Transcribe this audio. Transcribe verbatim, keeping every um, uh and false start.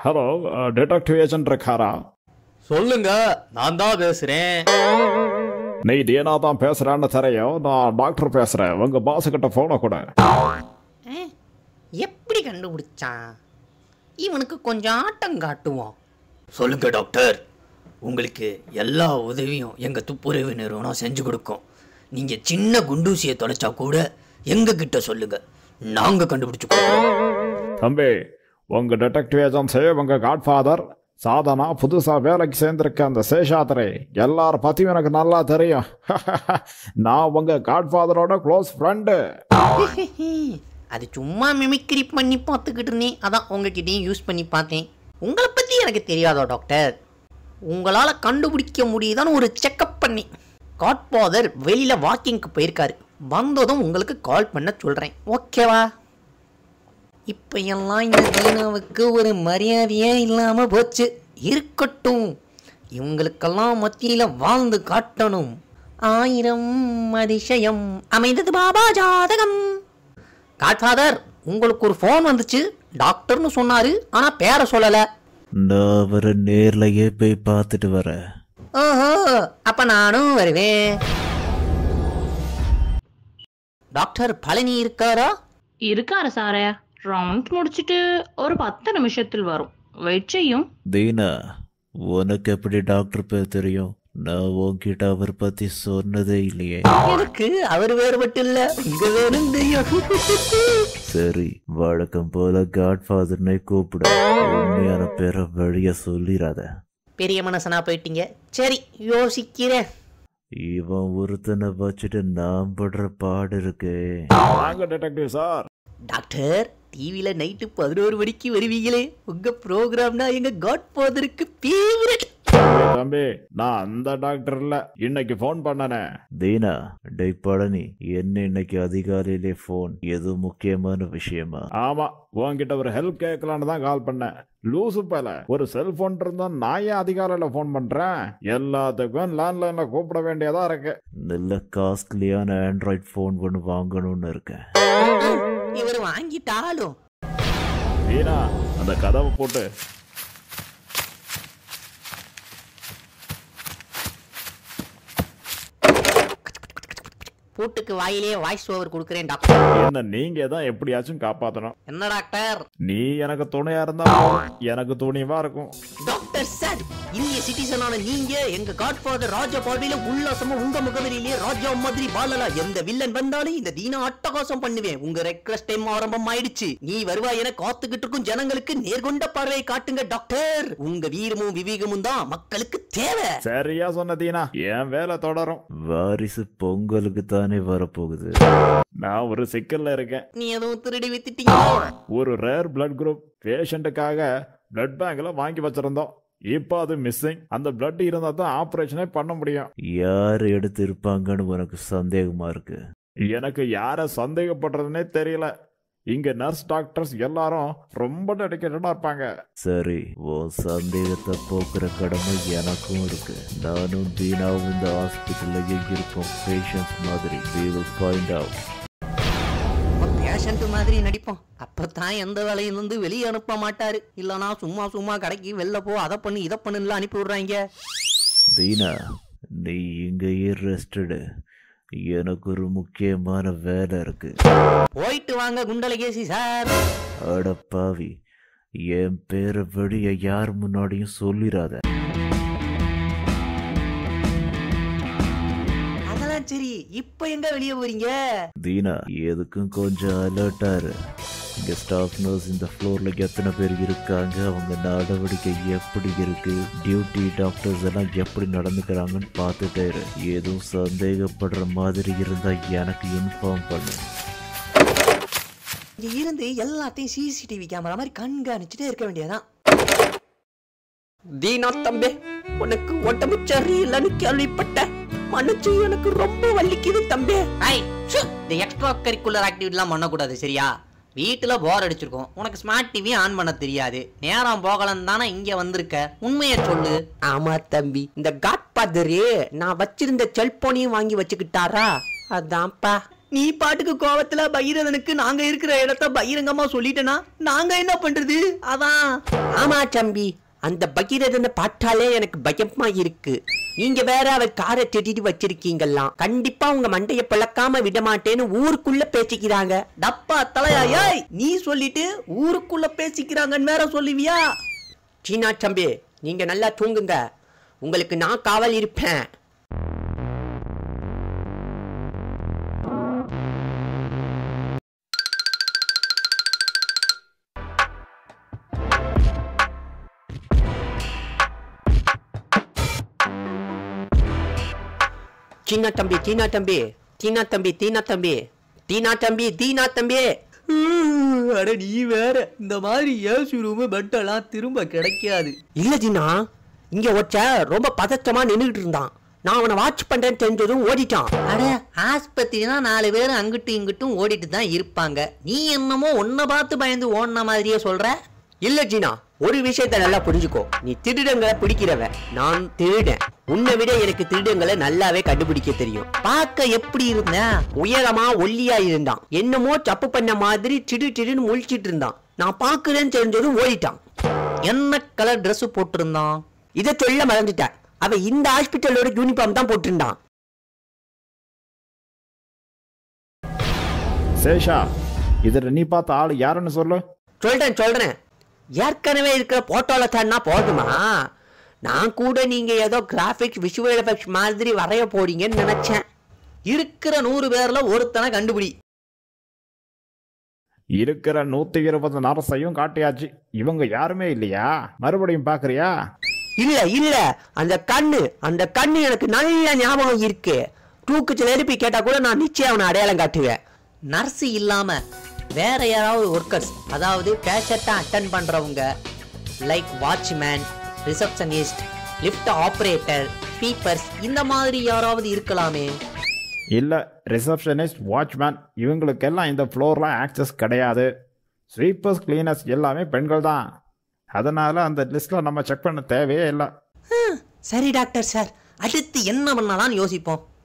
Hello detective agent இருக்காரா? சொல்லுங்க, நான் தான் பேசுறேன். நீ டீனா தான் பேசுறான்னு தெரியும். நான் டாக்டர் பேசுறேன். உங்க பாஸ் கிட்ட போன கூட. எப்படி கண்டுபிடிச்சான்? இவனுக்கு கொஞ்சம் ஆட்டம் காட்டுவோம். சொல்லுங்க டாக்டர், உங்களுக்கு எல்லா உதவியும் எங்க துப்புரவு நிறுவனம் செஞ்சு கொடுக்கும். நீங்க சின்ன குண்டூசியை தொலைச்சா கூட எங்க கிட்ட சொல்லுங்க, நாங்க கண்டுபிடிச்சு கொடுப்போம். தம்பி, உங்க டிடெக்டிவ் ஏஜென்சி, உங்க காட்ஃபாதர் சாதனா புதுசா வேலைக்கு சேர்ந்திருக்க அந்த சேஷாத்திரை எல்லார பத்தியும் எனக்கு நல்லா தெரியும். நான் உங்க காட்ஃபாதரோட க்ளோஸ் ஃப்ரெண்டு. அது சும்மா மிமிக்ரி பண்ணி பார்த்துக்கிட்டு இருந்தேன், அதான் உங்ககிட்டயும் யூஸ் பண்ணி பார்த்தேன். உங்களை பற்றி எனக்கு தெரியாதோ டாக்டர்? உங்களால் கண்டுபிடிக்க முடியுதான்னு ஒரு செக்கப் பண்ணி. காட்ஃபாதர் வெளியில் வாக்கிங்க்கு போயிருக்காரு, வந்ததும் உங்களுக்கு கால் பண்ண சொல்கிறேன், ஓகேவா? இப்போ எல்லாம் இந்த தீனாவுக்கு ஒரு மரியாதையே இல்லாமல் போச்சு. இருக்கட்டும், இவங்களுக்கெல்லாம் மத்தியில் வாழ்ந்து காட்டணும். ஆயிரம் அதிசயம் அமைந்தது பாபா ஜாதகம். காட்ஃபாதர், உங்களுக்கு ஒரு ஃபோன் வந்துச்சு, டாக்டர்னு சொன்னாரு, ஆனா பேரை சொல்லல. நான் அவரை நேர்லயே போய் பார்த்துட்டு வரேன். ஓஹோ, அப்ப நானும் வருவேன். டாக்டர் பழனி இருக்காரா? இருக்காரு சாரே, ரவுண்ட் முடிச்சிட்டு ஒரு பத்து நிமிஷத்தில் வரும், வெயிட் செய்யும். தீனா, உனக்கு எப்படி டாக்டர் பேர் தெரியும்? நான் உன்கிட்ட அவர் பத்தி சொன்னதே இல்லையே. எனக்கு அவர் வேறு மட்டும் இல்ல, உங்க வேணும் தெரியும். சரி, வழக்கம் போல காட்ஃபாதர்னை கூப்பிட. உண்மையான பேரை வழிய சொல்லிடாத. பெரிய மனசனா போயிட்டீங்க. சரி, யோசிக்கிறேன். இவன் ஒருத்தனை வச்சுட்டு நான் படுற பாடு இருக்கு. Detective sir. டாக்டர், டிவில நைட்டு பதினோரு மணிக்கு வருவீங்களே, உங்க ப்ரோக்ராம்னா எங்க காட்ஃபாதருக்கு ஃபேவரட். தம்பி, நான் அந்த டாக்டர் இல்ல, இன்னைக்கு போன் பண்ணனே. தீனா, டே பழனி, என்ன இன்னைக்கு அதிகாலையிலே போன்? எது முக்கியமான விஷயமா? ஆமா, உன்கிட்ட ஒரு ஹெல்ப் கேட்கலான்னு தான் கால் பண்ணேன். லூசு பேல, ஒரு செல்போன் இருந்தா நான் ஏன் அதிகாலையில போன் பண்றேன்? எல்லாத்துக்கும் லேண்ட்லைன்ல கூப்பிட வேண்டியதா இருக்கு. நல்ல காஸ்ட்லியான ஆண்ட்ராய்ட் போன் ஒன்று வாங்கணும்னு இருக்கேன். இவர் வாங்கிட்டாலும். தீனா, அந்த கதவை போட்டு. பூட்டுக்கு வாயிலே வாய்ஸ் ஓவர் கொடுக்குறேன் டாக்டர். என்ன நீங்க தான் எப்படியாச்சும் காப்பாத்தணும். என்ன டாக்டர்? நீ எனக்கு துணையா இருந்தா எனக்கு துணிவா இருக்கும். டாக்டர் சார், இந்திய சிட்டிசனான நீங்க எங்க காட்ஃபாதர் ராஜா பார்வையில உல்லாசமா உங்க முகவரியிலே ராஜா மாதிரி வாழலாம். எந்த வில்லன் வந்தாலும் இந்த தீனா அட்டகாசம் பண்ணுவேன். உங்க ரெக்வெஸ்ட் டைம் ஆரம்பம் ஆயிடுச்சு. நீ வருவா என காத்துக்கிட்டு இருக்கும் ஜனங்களுக்கு நேர்கொண்ட பார்வையை காட்டுங்க டாக்டர். உங்க வீரமும் விவேகமும் தான் மக்களுக்கு தேவை. சரியா சொன்ன தீனா, என் வேலை தொடரும். வாரிசு பொங்கலுக்கு தானே வரப்போகுது. நான் ஒரு சிக்கல்ல இருக்கேன். நீ எதுவும் திருடி வித்துட்டீங்க? ஒரு ரேர் பிளட் குரூப் பேஷண்ட்டுக்காக பிளட் பேங்க்ல வாங்கி வச்சிருந்தோம். இப்போ அது மிஸ்ஸிங். அந்த பிளட் இருந்தா தான் ஆபரேஷனே பண்ண முடியும். யார் எடுத்து இருப்பாங்கன்னு உனக்கு சந்தேகமா இருக்கு? எனக்கு யார சந்தேகப்படுறதுனே தெரியல. இங்க நர்ஸ் டாக்டர்ஸ் எல்லாரும் ரொம்ப டெடிகேட்டடா இருப்பாங்க. சரி, உன் சந்தேகத்தை போக்குற கடமை எனக்கும் இருக்கு. நானும் தீனாவும் இந்த ஹாஸ்பிட்டல்ல இருக்கோம் பேஷண்ட்ஸ் மாதிரி. we will find out. Patient மாதிரி நடிப்போம், அப்பதான் எந்த வேலையில இருந்து வெளியே அனுப்ப மாட்டாரு. இல்லனா சும்மா சும்மா கடைக்கு வெளில போ, அதை பண்ணு இதை பண்ணுன்னு அனுப்பி விடுறாங்க. தீனா, நீ இங்கேயே ரெஸ்டடு. எனக்கு ஒரு முக்கியமான வேலை இருக்கு. போயிட்டு வாங்க குண்டலகேசி சார். அட பாவி, என் பேரை வெளிய யார் முன்னாடியும் சொல்லிடாத. அதெல்லாம் சரி, இப்ப எங்க வெளியே போறீங்க? தீனா, எதுக்கும் கொஞ்சம் அலர்ட்டா இரு. இங்க ஸ்டாஃப் நர்ஸ் இந்த ஃப்ளோர்ல எத்தனை பேர் இருக்காங்க, அவங்க நடவடிக்கை எப்படி இருக்கு, டியூட்டி டாக்டர்ஸ் எல்லாம் எப்படி நடந்துக்கிறாங்கன்னு பார்த்துட்டே இரு. எதுவும் சந்தேகப்படுற மாதிரி இருந்தா எனக்கு இன்ஃபார்ம் பண்ணு. இங்க இருந்து எல்லாத்தையும் சிசிடிவி கேமரா மாதிரி கண்காணிச்சுட்டே இருக்க வேண்டியதான். தீனா தம்பி, உனக்கு உடம்பு சரியில்லைன்னு கேள்விப்பட்டேன். மனசு எனக்கு ரொம்ப வலிக்குது தம்பி. இந்த எக்ஸ்ட்ரா கரிக்குலர் ஆக்டிவிட்டிலாம் பண்ணக்கூடாது சரியா? வீட்டுல போர் அடிச்சிருக்கோம், உனக்கு ஸ்மார்ட் டிவி ஆன் பண்ண தெரியாது, நேரம் போகலன்னு தானே இங்க வந்திருக்க, உண்மையை சொல்லு. ஆமா தம்பி, இந்த காட்ஃபாதரு நான் வச்சிருந்த செல்போனையும் வாங்கி வச்சுக்கிட்டாரா, அதான்ப்பா. நீ பாட்டுக்கு கோவத்துல பகீரதனுக்கு நாங்க இருக்கிற இடத்த பகிரங்கமா சொல்லிட்டேனா நாங்க என்ன பண்றது? அதான். ஆமா தம்பி, அந்த பகீரதனை பார்த்தாலே எனக்கு பயமா இருக்கு. நீங்க வேற அவர் காரை திட்டிட்டு வச்சிருக்கீங்கல்லாம். கண்டிப்பா உங்க மண்டைய பிளக்காம விட மாட்டேன்னு ஊருக்குள்ள பேசிக்கிறாங்க. டப்பா தலையா, நீ சொல்லிட்டு ஊருக்குள்ள பேசிக்கிறாங்கன்னு வேற சொல்லுவியா? சீனா தம்பி, நீங்க நல்லா தூங்குங்க, உங்களுக்கு நான் காவல் இருப்பேன். சீனா தம்பி, சீனா தம்பி, சீனா தம்பி, தீனா தம்பி, தீனா தம்பி, தீனா தம்பி. அட நீ வேற, இந்த மாதிரி ஏசி ரூம் பெட்டெல்லாம் திரும்ப கிடைக்காது. இல்ல ஜீனா, இங்க ஒச்ச ரொம்ப பதற்றமா நின்றுட்டு இருந்தான். நான் அவனை வாட்ச் பண்றேன்னு தெரிஞ்சதும் ஓடிட்டான். அட ஆஸ்பத்திரினா நாலு பேர் அங்கிட்டும் இங்கிட்டும் ஓடிட்டு தான் இருப்பாங்க. நீ என்னமோ ஒன்ன பார்த்து பயந்து ஓடின மாதிரியே சொல்ற. இல்ல ஜீனா, ஒரு விஷயத்த நல்லா புரிஞ்சுக்கோ. நீ திருடங்களை பிடிக்கிறவ, நான் திருடன். உன்னை விட எனக்கு திருடங்களை நல்லாவே கண்டுபிடிக்க தெரியும். பார்க்க எப்படி இருந்த? உயரமா ஒல்லியா இருந்தான். என்னமோ தப்பு பண்ண மாதிரி சிடு சிடுன்னு முழிச்சிட்டு இருந்தான். நான் பாக்குறேன்னு தெரிஞ்சதும் ஓடிட்டான். என்ன கலர் ட்ரெஸ் போட்டிருந்தான்? இதை சொல்ல மறந்துட்டேன். அவன் இந்த ஹாஸ்பிட்டலோட யூனிஃபார்ம் தான் போட்டிருந்தான். சேஷா, இதில் நீ பார்த்த ஆள் யாருன்னு சொல்லு. சொல்றேன் சொல்றேன் ஏற்கனவே இருக்கிற போட்டோல தானா போதுமா? நான் கூட நீங்க ஏதோ கிராபிக்ஸ் விஷுவல் எஃபெக்ட்ஸ் மாதிரி வரைய போறீங்கன்னு நினைச்சேன். இருக்கிற நூறு பேர்ல ஒருத்தனை கண்டுபிடி. இருக்கிற நூத்தி இருபது நரசையும் காட்டியாச்சு. இவங்க யாருமே இல்லையா? மறுபடியும் பாக்குறியா? இல்ல இல்ல, அந்த கண்ணு அந்த கண்ணு எனக்கு நல்ல ஞாபகம் இருக்கு. தூக்குச்சல் எழுப்பி கேட்டா கூட நான் நிச்சயம் அவனை அடையாளம் காட்டுவேன். நர்ஸ் இல்லாம வேற யாராவது ஒர்க்கர்ஸ், அதாவது பேஷண்ட்டை அட்டன் பண்றவங்க, like watchman, receptionist, lift operator, sweepers, இந்த மாதிரி யாராவது இருக்கலாமே. இல்லை, ரிசப்ஷனிஸ்ட், வாட்ச்மேன் இவங்களுக்கெல்லாம் இந்த ஃப்ளோரில் ஆக்சஸ் கிடையாது. ஸ்வீப்பர்ஸ், கிளீனர்ஸ் எல்லாமே பெண்கள் தான். அதனால் அந்த லிஸ்ட்டில் நம்ம செக் பண்ண தேவையே இல்லை. சரி டாக்டர் சார், அடுத்து என்ன பண்ணலாம்னு யோசிப்போம்.